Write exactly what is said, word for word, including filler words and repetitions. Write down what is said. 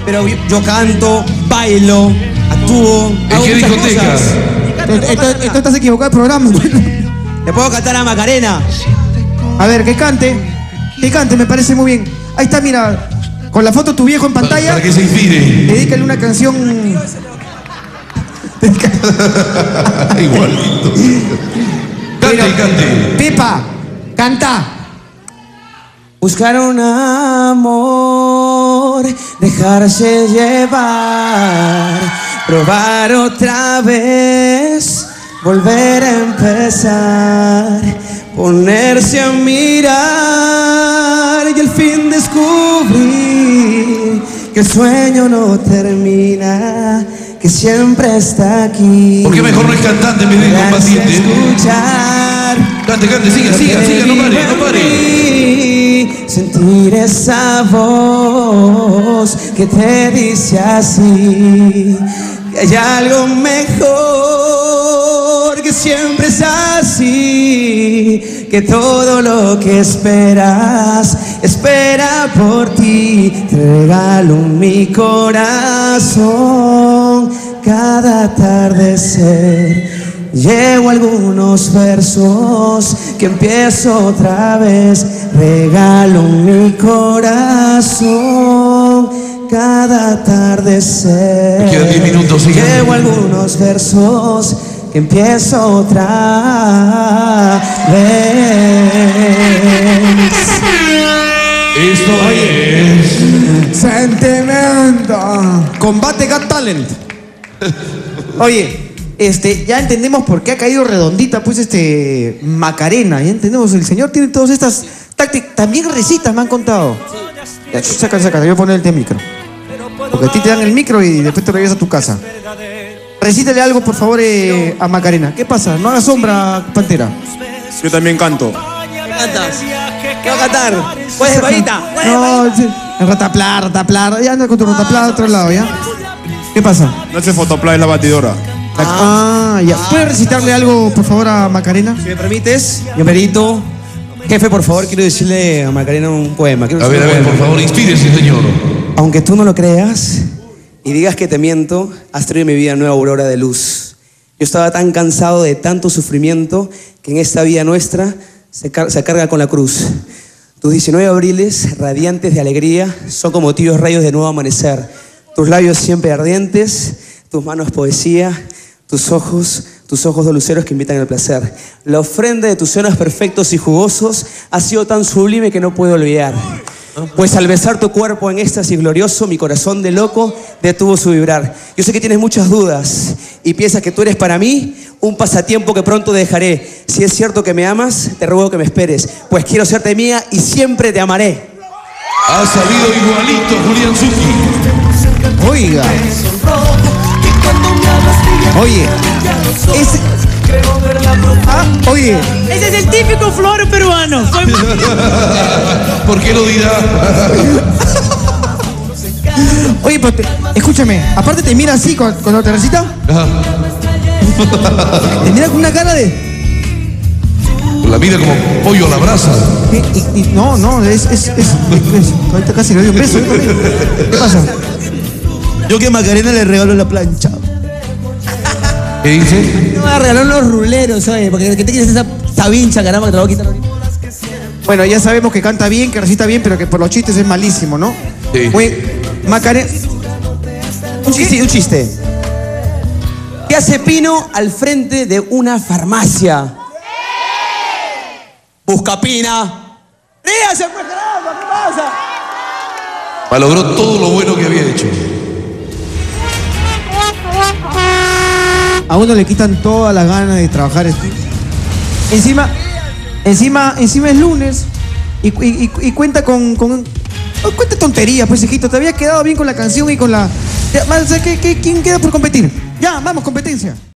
pero yo canto, bailo, actúo. ¿En qué discotecas? Esto estás equivocado el programa. Le puedo cantar a Macarena. A ver, que cante. Que cante, me parece muy bien. Ahí está, mira, con la foto de tu viejo en pantalla. Para que se inspire. Dedícale una canción. Igualito. Cante, cante. Pepa, canta. Buscar un amor, dejarse llevar, probar otra vez, volver a empezar, ponerse a mirar y al fin descubrir que el sueño no termina, que siempre está aquí. ¿Por qué mejor no es cantante en vez de combatiente? Escuchar. Cante, cante, siga, siga, siga, no pare, no pare. Sentir esa voz que te dice así, que hay algo mejor, que siempre es así, que todo lo que esperas, espera por ti. Te regalo mi corazón cada atardecer. Llevo algunos versos que empiezo otra vez. Regalo mi corazón cada atardecer. Me quedan diez minutos, sigue. Llevo algunos versos que empiezo otra vez. Esto es Sentimiento. Combate Got Talent. Oye, este, ya entendemos por qué ha caído redondita, pues, este, Macarena. Ya entendemos, el señor tiene todas estas tácticas. También recitas, me han contado. Ya, saca, saca, te voy a poner el micro. Porque a ti te dan el micro y después te regresas a tu casa. Recítale algo, por favor, eh, a Macarena. ¿Qué pasa? No hagas sombra, Pantera. Yo también canto. ¿Qué cantas? ¿Qué va a cantar? ¿Puedes varita? No, sí, el ratapla, ratapla. Ya anda con tu ratapla a otro lado, ¿ya? ¿Qué pasa? No hace fotopla, es la batidora. Ah, ya. ¿Puedes recitarle algo, por favor, a Macarena? Si me permites, yo merito. Jefe, por favor, quiero decirle a Macarena un poema. Quiero A ver, a decirle ver, un por poema. favor, inspírese, señor. Aunque tú no lo creas y digas que te miento, has traído en mi vida nueva aurora de luz. Yo estaba tan cansado de tanto sufrimiento que en esta vida nuestra se, car se carga con la cruz. Tus diecinueve abriles, radiantes de alegría, son como tibios rayos de nuevo amanecer. Tus labios siempre ardientes, tus manos poesía, tus ojos, tus ojos de luceros que invitan al placer. La ofrenda de tus senos perfectos y jugosos ha sido tan sublime que no puedo olvidar. Pues al besar tu cuerpo en éxtasis glorioso, mi corazón de loco detuvo su vibrar. Yo sé que tienes muchas dudas y piensas que tú eres para mí un pasatiempo que pronto dejaré. Si es cierto que me amas, te ruego que me esperes, pues quiero serte mía y siempre te amaré. Ha salido igualito Julián Zucchi. Oiga. Oye. Ese... Ah, oye. Ese es el típico floro peruano. ¿Por qué lo dirá? Oye, pero te- escúchame. Aparte te mira así cuando, cuando te recita. Ajá. Te mira con una cara de... La mira como pollo a la brasa. Y, y- y- no, no, es... es, es, es- ahorita casi le doy un beso. yo también. ¿Qué pasa? Yo que a Macarena le regalo la plancha. ¿Qué dice? Me va a regalar unos ruleros, oye, porque ¿qué te quieres esa sabincha, caramba, que te la voy a quitar ahorita? Bueno, ya sabemos que canta bien, que recita bien, pero que por los chistes es malísimo, ¿no? Sí. Muy... Macarena... Un chiste, un chiste. ¿Qué hace Pino al frente de una farmacia? Busca Pina. ¡Ríase, pues, caramba! ¿Qué pasa? Malogró todo lo bueno que había hecho. A uno le quitan todas las ganas de trabajar. Encima, encima, encima es lunes y, y- y- y cuenta con, con... oh, cuenta tonterías, pues, hijito. Te había quedado bien con la canción y con la... Ya, ¿sabes qué- qué- ¿Quién queda por competir? Ya, vamos, competencia.